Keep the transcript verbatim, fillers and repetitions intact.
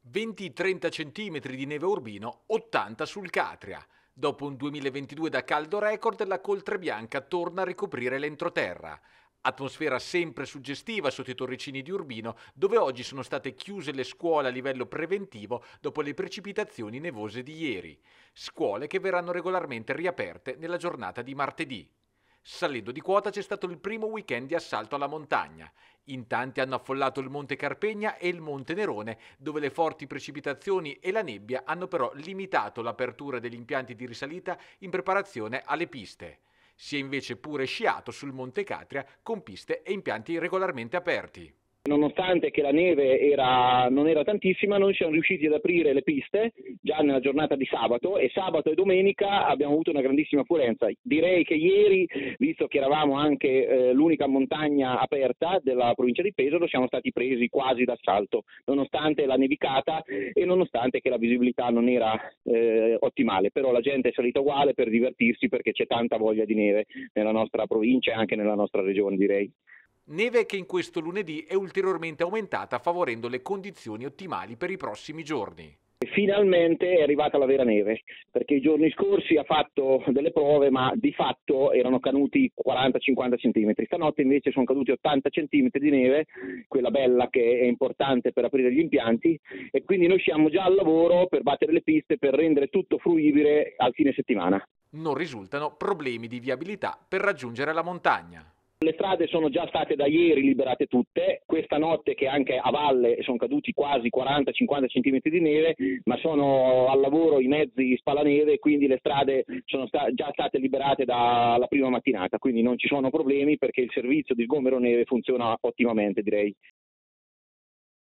venti trenta centimetri di neve a Urbino, ottanta sul Catria. Dopo un duemilaventidue da caldo record, la Coltre Bianca torna a ricoprire l'entroterra. Atmosfera sempre suggestiva sotto i torricini di Urbino, dove oggi sono state chiuse le scuole a livello preventivo dopo le precipitazioni nevose di ieri. Scuole che verranno regolarmente riaperte nella giornata di martedì. Salendo di quota c'è stato il primo weekend di assalto alla montagna. In tanti hanno affollato il Monte Carpegna e il Monte Nerone, dove le forti precipitazioni e la nebbia hanno però limitato l'apertura degli impianti di risalita in preparazione alle piste. Si è invece pure sciato sul Monte Catria con piste e impianti regolarmente aperti. Nonostante che la neve era, non era tantissima, noi siamo riusciti ad aprire le piste già nella giornata di sabato e sabato e domenica abbiamo avuto una grandissima affluenza. Direi che ieri, visto che eravamo anche eh, l'unica montagna aperta della provincia di Pesaro, siamo stati presi quasi d'assalto, nonostante la nevicata e nonostante che la visibilità non era eh, ottimale, però la gente è salita uguale per divertirsi perché c'è tanta voglia di neve nella nostra provincia e anche nella nostra regione, direi. Neve che in questo lunedì è ulteriormente aumentata favorendo le condizioni ottimali per i prossimi giorni. Finalmente è arrivata la vera neve, perché i giorni scorsi ha fatto delle prove ma di fatto erano caduti quaranta cinquanta centimetri, stanotte invece sono caduti ottanta centimetri di neve, quella bella che è importante per aprire gli impianti, e quindi noi siamo già al lavoro per battere le piste per rendere tutto fruibile al fine settimana. Non risultano problemi di viabilità per raggiungere la montagna. Le strade sono già state da ieri liberate tutte, questa notte che anche a valle sono caduti quasi quaranta cinquanta centimetri di neve, ma sono al lavoro i mezzi spalaneve, quindi le strade sono sta- già state liberate dalla prima mattinata, quindi non ci sono problemi perché il servizio di sgombero neve funziona ottimamente, direi.